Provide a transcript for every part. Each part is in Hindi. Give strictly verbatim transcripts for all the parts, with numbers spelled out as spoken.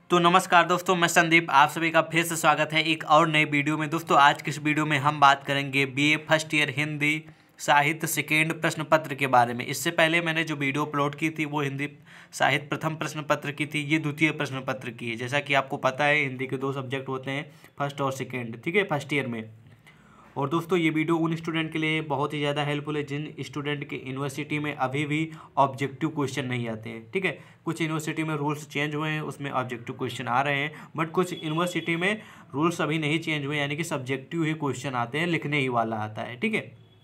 तो नमस्कार दोस्तों, मैं संदीप, आप सभी का फिर से स्वागत है एक और नई वीडियो में। दोस्तों आज की इस वीडियो में हम बात करेंगे बीए फर्स्ट ईयर हिंदी साहित्य सेकेंड प्रश्न पत्र के बारे में। इससे पहले मैंने जो वीडियो अपलोड की थी वो हिंदी साहित्य प्रथम प्रश्न पत्र की थी, ये द्वितीय प्रश्न पत्र की है। जैसा कि आपको पता है हिंदी के दो सब्जेक्ट होते हैं, फर्स्ट और सेकेंड, ठीक है, फर्स्ट ईयर में। और दोस्तों ये वीडियो उन स्टूडेंट के लिए बहुत ही ज़्यादा हेल्पफुल है जिन स्टूडेंट के यूनिवर्सिटी में अभी भी ऑब्जेक्टिव क्वेश्चन नहीं आते हैं, ठीक है। कुछ यूनिवर्सिटी में रूल्स चेंज हुए हैं, उसमें ऑब्जेक्टिव क्वेश्चन आ रहे हैं, बट कुछ यूनिवर्सिटी में रूल्स अभी नहीं चेंज हुए, यानी कि सब्जेक्टिव ही क्वेश्चन आते हैं, लिखने ही वाला आता है, ठीक है।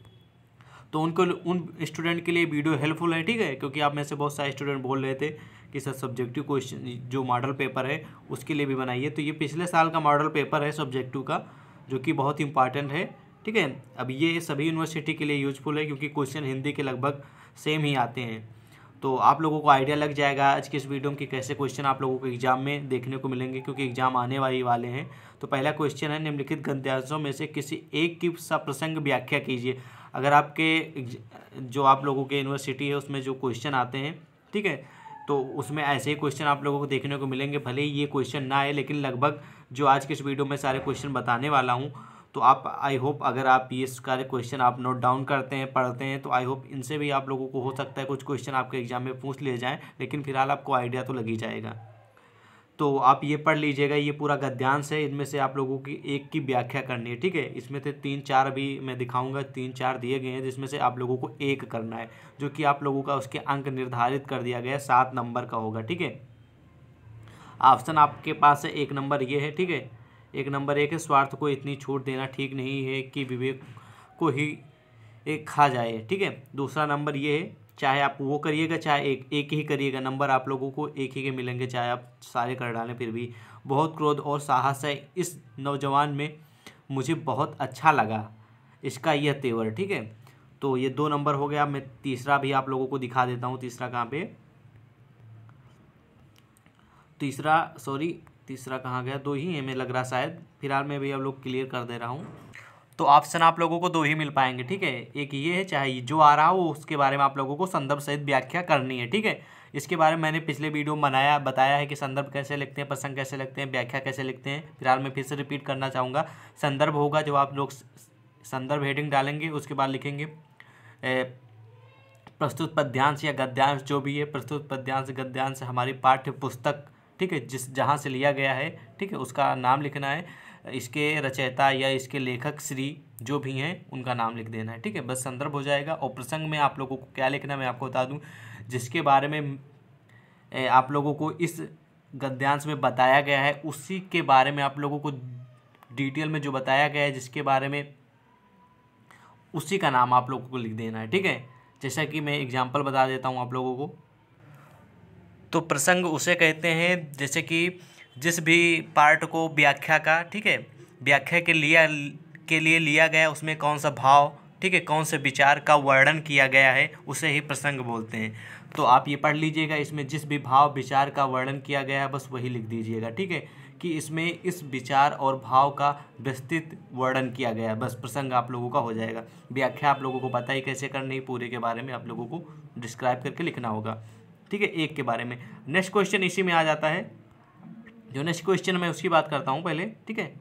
तो उनको उन स्टूडेंट के लिए वीडियो हेल्पफुल है, ठीक है, क्योंकि आप में से बहुत सारे स्टूडेंट बोल रहे थे कि सर सब्जेक्टिव क्वेश्चन जो मॉडल पेपर है उसके लिए भी बनाइए। तो ये पिछले साल का मॉडल पेपर है सब्जेक्टिव का, जो कि बहुत इंपॉर्टेंट है, ठीक है। अब ये सभी यूनिवर्सिटी के लिए यूजफुल है क्योंकि क्वेश्चन हिंदी के लगभग सेम ही आते हैं। तो आप लोगों को आइडिया लग जाएगा आज की इस वीडियो में कि कैसे क्वेश्चन आप लोगों को एग्जाम में देखने को मिलेंगे, क्योंकि एग्जाम आने वाले वाले हैं। तो पहला क्वेश्चन है, निम्नलिखित गद्यांशों में से किसी एक की सप्रसंग व्याख्या कीजिए। अगर आपके जो आप लोगों के यूनिवर्सिटी है उसमें जो क्वेश्चन आते हैं, ठीक है, तो उसमें ऐसे ही क्वेश्चन आप लोगों को देखने को मिलेंगे। भले ही ये क्वेश्चन ना आए, लेकिन लगभग जो आज की इस वीडियो में सारे क्वेश्चन बताने वाला हूँ, तो आप आई होप अगर आप ये सारे क्वेश्चन आप नोट डाउन करते हैं, पढ़ते हैं, तो आई होप इनसे भी आप लोगों को हो सकता है कुछ क्वेश्चन आपके एग्जाम में पूछ लिए जाएं, लेकिन फिलहाल आपको आइडिया तो लग ही जाएगा। तो आप ये पढ़ लीजिएगा, ये पूरा गद्यांश है, इनमें से आप लोगों की एक की व्याख्या करनी है, ठीक है। इसमें से तीन चार अभी मैं दिखाऊंगा, तीन चार दिए गए हैं जिसमें से आप लोगों को एक करना है, जो कि आप लोगों का उसके अंक निर्धारित कर दिया गया है, सात नंबर का होगा, ठीक है। ऑप्शन आपके पास है, एक नंबर ये है, ठीक है। एक नंबर एक है, स्वार्थ को इतनी छूट देना ठीक नहीं है कि विवेक को ही एक खा जाए, ठीक है। दूसरा नंबर ये है, चाहे आप वो करिएगा चाहे एक एक ही करिएगा, नंबर आप लोगों को एक ही के मिलेंगे, चाहे आप सारे कर डालें फिर भी। बहुत क्रोध और साहस है इस नौजवान में, मुझे बहुत अच्छा लगा इसका यह तेवर, ठीक है। तो ये दो नंबर हो गया। मैं तीसरा भी आप लोगों को दिखा देता हूँ। तीसरा कहाँ पे, तीसरा सॉरी तीसरा कहाँ गया, दो ही है मैं लग रहा शायद, फिलहाल मैं भी आप लोग क्लियर कर दे रहा हूँ। तो ऑप्शन आप लोगों को दो ही मिल पाएंगे, ठीक है। एक ये है, चाहे जो आ रहा हो उसके बारे में आप लोगों को संदर्भ सहित व्याख्या करनी है, ठीक है। इसके बारे में मैंने पिछले वीडियो में बनाया बताया है कि संदर्भ कैसे लिखते हैं, प्रसंग कैसे लिखते हैं, व्याख्या कैसे लिखते हैं। फिलहाल मैं फिर से रिपीट करना चाहूँगा। संदर्भ होगा जो आप लोग संदर्भ हेडिंग डालेंगे, उसके बाद लिखेंगे प्रस्तुत पद्यांश या गद्यांश जो भी है, प्रस्तुत पद्यांश गद्यांश हमारी पाठ्य पुस्तक, ठीक है, जिस जहाँ से लिया गया है, ठीक है, उसका नाम लिखना है। इसके रचयिता या इसके लेखक श्री जो भी हैं उनका नाम लिख देना है, ठीक है, बस संदर्भ हो जाएगा। और प्रसंग में आप लोगों को क्या लिखना है मैं आपको बता दूं, जिसके बारे में आप लोगों को इस गद्यांश में बताया गया है उसी के बारे में आप लोगों को डिटेल में जो बताया गया है, जिसके बारे में उसी का नाम आप लोगों को लिख देना है, ठीक है। जैसा कि मैं एग्जाम्पल बता देता हूँ आप लोगों को। तो प्रसंग उसे कहते हैं जैसे कि जिस भी पार्ट को व्याख्या का, ठीक है, व्याख्या के लिया के लिए लिया गया, उसमें कौन सा भाव, ठीक है, कौन से विचार का वर्णन किया गया है, उसे ही प्रसंग बोलते हैं। तो आप ये पढ़ लीजिएगा, इसमें जिस भी भाव विचार का वर्णन किया गया है बस वही लिख दीजिएगा, ठीक है, कि इसमें इस विचार और भाव का विस्तृत वर्णन किया गया है, बस प्रसंग आप लोगों का हो जाएगा। व्याख्या आप लोगों को पता ही कैसे करनी है, पूरे के बारे में आप लोगों को डिस्क्राइब करके लिखना होगा, ठीक है, एक के बारे में। नेक्स्ट क्वेश्चन इसी में आ जाता है, जो नेक्स्ट क्वेश्चन मैं उसकी बात करता हूँ पहले, ठीक है।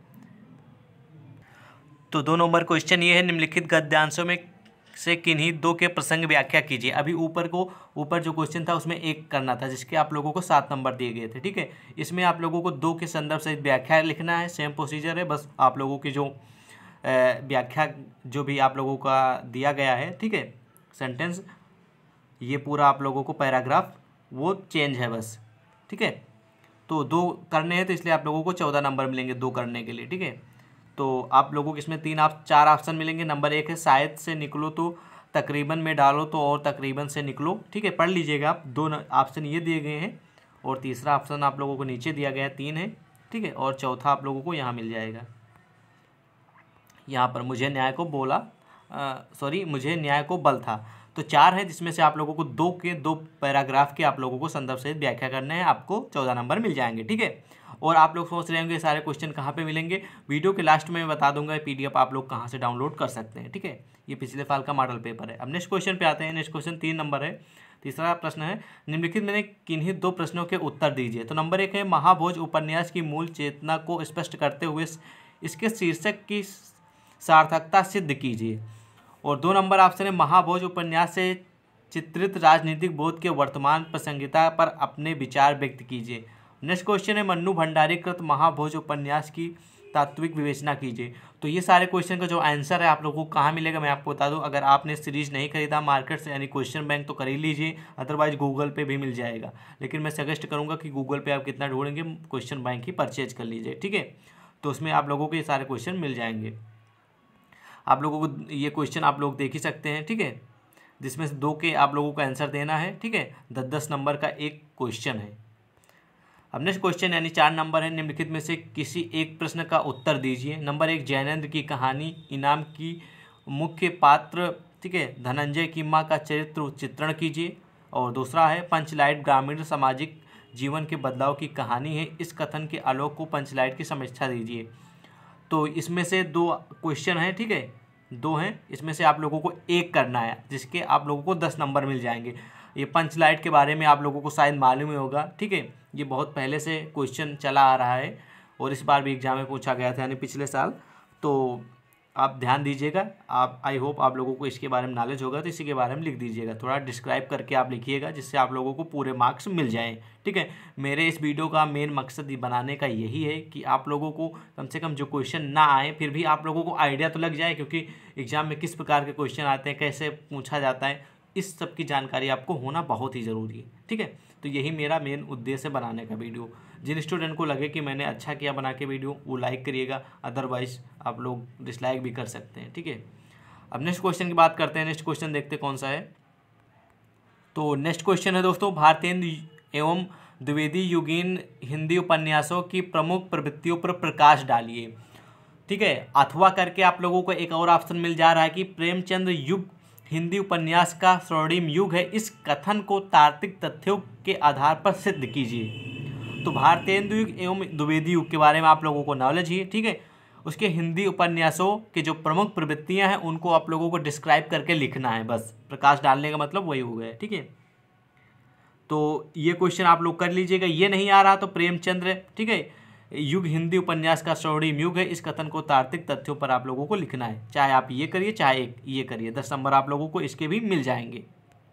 तो दो नंबर क्वेश्चन ये है, निम्नलिखित गद्यांशों में से किन्हीं दो के प्रसंग व्याख्या कीजिए। अभी ऊपर को ऊपर जो क्वेश्चन था उसमें एक करना था, जिसके आप लोगों को सात नंबर दिए गए थे, ठीक है। इसमें आप लोगों को दो के संदर्भ सहित व्याख्या लिखना है, सेम प्रोसीजर है, बस आप लोगों की जो व्याख्या जो भी आप लोगों का दिया गया है, ठीक है, सेंटेंस, ये पूरा आप लोगों को पैराग्राफ वो चेंज है बस, ठीक है। तो दो करने हैं तो इसलिए आप लोगों को चौदह नंबर मिलेंगे दो करने के लिए, ठीक है। तो आप लोगों को इसमें तीन आप चार ऑप्शन मिलेंगे। नंबर एक है, शायद से निकलो तो तकरीबन में डालो तो और तकरीबन से निकलो, ठीक है, पढ़ लीजिएगा आप, दो ऑप्शन ये दिए गए हैं। और तीसरा ऑप्शन आप लोगों को नीचे दिया गया है, तीन है, ठीक है। और चौथा आप लोगों को यहाँ मिल जाएगा, यहाँ पर मुझे न्याय को बोला सॉरी मुझे न्याय को बल था। तो चार है, जिसमें से आप लोगों को दो के दो पैराग्राफ के आप लोगों को संदर्भ सहित व्याख्या करने हैं, आपको चौदह नंबर मिल जाएंगे, ठीक है। और आप लोग सोच रहे होंगे सारे क्वेश्चन कहाँ पे मिलेंगे, वीडियो के लास्ट में मैं बता दूंगा पीडीएफ आप लोग कहाँ से डाउनलोड कर सकते हैं, ठीक है। ये पिछले साल का मॉडल पेपर है। अब नेक्स्ट क्वेश्चन पे आते हैं। नेक्स्ट क्वेश्चन तीन नंबर है, तीसरा प्रश्न है निम्नलिखित में किन्हीं दो प्रश्नों के उत्तर दीजिए। तो नंबर एक है महाभोज उपन्यास की मूल चेतना को स्पष्ट करते हुए इसके शीर्षक की सार्थकता सिद्ध कीजिए। और दो नंबर ऑप्शन है महाभोज उपन्यास से चित्रित राजनीतिक बोध के वर्तमान प्रासंगिकता पर अपने विचार व्यक्त कीजिए। नेक्स्ट क्वेश्चन है मन्नू भंडारी कृत महाभोज उपन्यास की तात्विक विवेचना कीजिए। तो ये सारे क्वेश्चन का जो आंसर है आप लोगों को कहाँ मिलेगा मैं आपको बता दूं। अगर आपने सीरीज नहीं खरीदा मार्केट से यानी क्वेश्चन बैंक तो खरीद लीजिए, अदरवाइज गूगल पे भी मिल जाएगा। लेकिन मैं सजेस्ट करूंगा कि गूगल पे आप कितना ढूंढेंगे, क्वेश्चन बैंक ही परचेज कर लीजिए, ठीक है। तो उसमें आप लोगों को ये सारे क्वेश्चन मिल जाएंगे। आप लोगों को ये क्वेश्चन आप लोग देख ही सकते हैं, ठीक है, जिसमें से दो के आप लोगों को आंसर देना है, ठीक है। दस दस नंबर का एक क्वेश्चन है। अब नेक्स्ट क्वेश्चन यानी चार नंबर है निम्नलिखित में से किसी एक प्रश्न का उत्तर दीजिए। नंबर एक जैनेन्द्र की कहानी इनाम की मुख्य पात्र, ठीक है, धनंजय की माँ का चरित्र चित्रण कीजिए। और दूसरा है पंचलाइट ग्रामीण सामाजिक जीवन के बदलाव की कहानी है, इस कथन के आलोक को पंचलाइट की समीक्षा दीजिए। तो इसमें से दो क्वेश्चन हैं, ठीक है, दो हैं, इसमें से आप लोगों को एक करना है जिसके आप लोगों को दस नंबर मिल जाएंगे। ये पंचलाइट के बारे में आप लोगों को शायद मालूम ही होगा, ठीक है, ये बहुत पहले से क्वेश्चन चला आ रहा है और इस बार भी एग्जाम में पूछा गया था यानी पिछले साल। तो आप ध्यान दीजिएगा, आप आई होप आप लोगों को इसके बारे में नॉलेज होगा, तो इसी के बारे में लिख दीजिएगा, थोड़ा डिस्क्राइब करके आप लिखिएगा जिससे आप लोगों को पूरे मार्क्स मिल जाएं, ठीक है। मेरे इस वीडियो का मेन मकसद बनाने का यही है कि आप लोगों को कम से कम जो क्वेश्चन ना आए फिर भी आप लोगों को आइडिया तो लग जाए, क्योंकि एग्जाम में किस प्रकार के क्वेश्चन आते हैं, कैसे पूछा जाता है, इस सब की जानकारी आपको होना बहुत ही ज़रूरी है, ठीक है। तो यही मेरा मेन उद्देश्य है बनाने का वीडियो। जिन स्टूडेंट को लगे कि मैंने अच्छा किया बना के वीडियो वो लाइक करिएगा, अदरवाइज आप लोग डिसलाइक भी कर सकते हैं, ठीक है। अब नेक्स्ट क्वेश्चन की बात करते हैं। नेक्स्ट क्वेश्चन देखते कौन सा है। तो नेक्स्ट क्वेश्चन है दोस्तों भारतेंदु एवं द्विवेदी युगीन हिंदी उपन्यासों की प्रमुख प्रवृत्तियों पर प्रकाश डालिए, ठीक है। अथवा करके आप लोगों को एक और ऑप्शन मिल जा रहा है कि प्रेमचंद युग हिंदी उपन्यास का स्वर्णिम युग है, इस कथन को तार्किक तथ्यों के आधार पर सिद्ध कीजिए। तो भारतेंदु युग एवं द्विवेदी युग के बारे में आप लोगों को नॉलेज ही है, ठीक है। उसके हिंदी उपन्यासों के जो प्रमुख प्रवृत्तियां हैं उनको आप लोगों को डिस्क्राइब करके लिखना है, बस प्रकाश डालने का मतलब वही हो गया, ठीक है। तो ये क्वेश्चन आप लोग कर लीजिएगा। ये नहीं आ रहा तो प्रेमचंद्र, ठीक है, युग हिंदी उपन्यास का स्वर्णिम युग है, इस कथन को तार्किक तथ्यों पर आप लोगों को लिखना है। चाहे आप ये करिए चाहे ये करिए, दस नंबर आप लोगों को इसके भी मिल जाएंगे,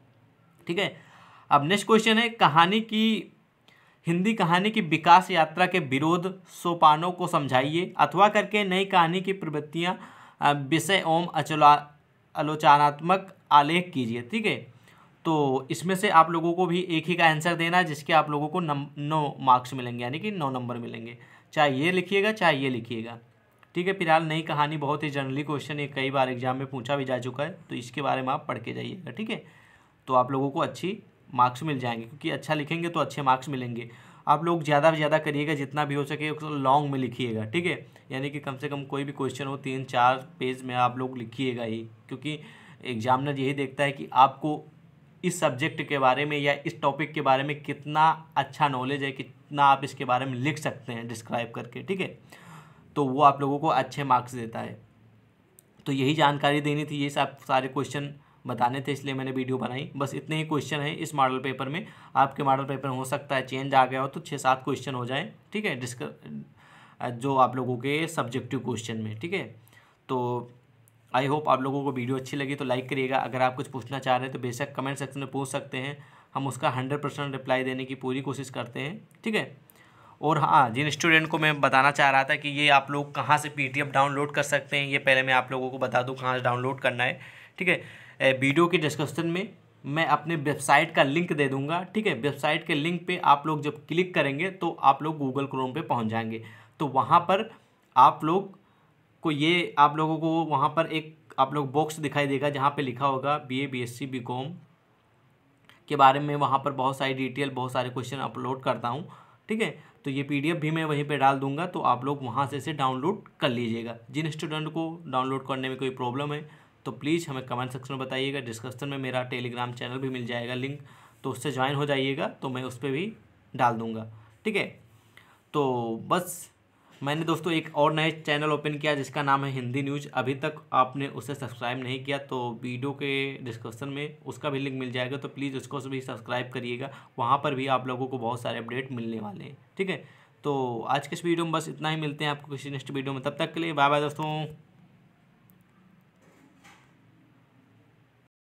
ठीक है। अब नेक्स्ट क्वेश्चन है कहानी की हिंदी कहानी की विकास यात्रा के विरोध सोपानों को समझाइए। अथवा करके नई कहानी की प्रवृत्तियां विषय एवं अचला आलोचनात्मक आलेख कीजिए, ठीक है। तो इसमें से आप लोगों को भी एक ही का आंसर देना है जिसके आप लोगों को नम नौ मार्क्स मिलेंगे, यानी कि नौ नंबर मिलेंगे। चाहे ये लिखिएगा चाहे ये लिखिएगा, ठीक है। फिलहाल नई कहानी बहुत ही जनरली क्वेश्चन है, कई बार एग्जाम में पूछा भी जा चुका है, तो इसके बारे में आप पढ़ के जाइएगा, ठीक है। तो आप लोगों को अच्छी मार्क्स मिल जाएंगे, क्योंकि अच्छा लिखेंगे तो अच्छे मार्क्स मिलेंगे। आप लोग ज़्यादा से ज़्यादा करिएगा, जितना भी हो सके लॉन्ग में लिखिएगा, ठीक है। यानी कि कम से कम कोई भी क्वेश्चन हो तीन चार पेज में आप लोग लिखिएगा ही, क्योंकि एग्जामिनर यही देखता है कि आपको इस सब्जेक्ट के बारे में या इस टॉपिक के बारे में कितना अच्छा नॉलेज है, कितना आप इसके बारे में लिख सकते हैं डिस्क्राइब करके, ठीक है। तो वो आप लोगों को अच्छे मार्क्स देता है। तो यही जानकारी देनी थी, ये सब सारे क्वेश्चन बताने थे, इसलिए मैंने वीडियो बनाई। बस इतने ही क्वेश्चन हैं इस मॉडल पेपर में। आपके मॉडल पेपर में हो सकता है चेंज आ गया हो तो छः सात क्वेश्चन हो जाए, ठीक है, डिस्क जो आप लोगों के सब्जेक्टिव क्वेश्चन में, ठीक है। तो आई होप आप लोगों को वीडियो अच्छी लगी तो लाइक करिएगा। अगर आप कुछ पूछना चाह रहे हैं तो बेशक कमेंट सेक्शन में पूछ सकते हैं, हम उसका हंड्रेड परसेंट रिप्लाई देने की पूरी कोशिश करते हैं, ठीक है। और हाँ, जिन स्टूडेंट को मैं बताना चाह रहा था कि ये आप लोग कहाँ से पीडीएफ डाउनलोड कर सकते हैं, ये पहले मैं आप लोगों को बता दूँ कहाँ से डाउनलोड करना है, ठीक है। वीडियो के डिस्क्रिप्शन में मैं अपने वेबसाइट का लिंक दे दूँगा, ठीक है। वेबसाइट के लिंक पर आप लोग जब क्लिक करेंगे तो आप लोग गूगल क्रोम पर पहुँच जाएंगे। तो वहाँ पर आप लोग को ये आप लोगों को वहाँ पर एक आप लोग बॉक्स दिखाई देगा जहाँ पे लिखा होगा बीए बीएससी बीकॉम के बारे में। वहाँ पर बहुत सारी डिटेल बहुत सारे क्वेश्चन अपलोड करता हूँ, ठीक है। तो ये पीडीएफ भी मैं वहीं पे डाल दूँगा, तो आप लोग वहाँ से इसे डाउनलोड कर लीजिएगा। जिन स्टूडेंट को डाउनलोड करने में कोई प्रॉब्लम है तो प्लीज़ हमें कमेंट सेक्शन में बताइएगा। डिस्क्रिप्शन में मेरा टेलीग्राम चैनल भी मिल जाएगा लिंक, तो उससे ज्वाइन हो जाइएगा, तो मैं उस पर भी डाल दूँगा, ठीक है। तो बस मैंने दोस्तों एक और नए चैनल ओपन किया जिसका नाम है हिंदी न्यूज़। अभी तक आपने उसे सब्सक्राइब नहीं किया तो वीडियो के डिस्क्रिप्शन में उसका भी लिंक मिल जाएगा, तो प्लीज़ उसको भी सब्सक्राइब करिएगा। वहाँ पर भी आप लोगों को बहुत सारे अपडेट मिलने वाले हैं, ठीक है। तो आज के इस वीडियो में बस इतना ही, मिलते हैं आपको किसी नेक्स्ट वीडियो में, तब तक के लिए बाय बाय दोस्तों।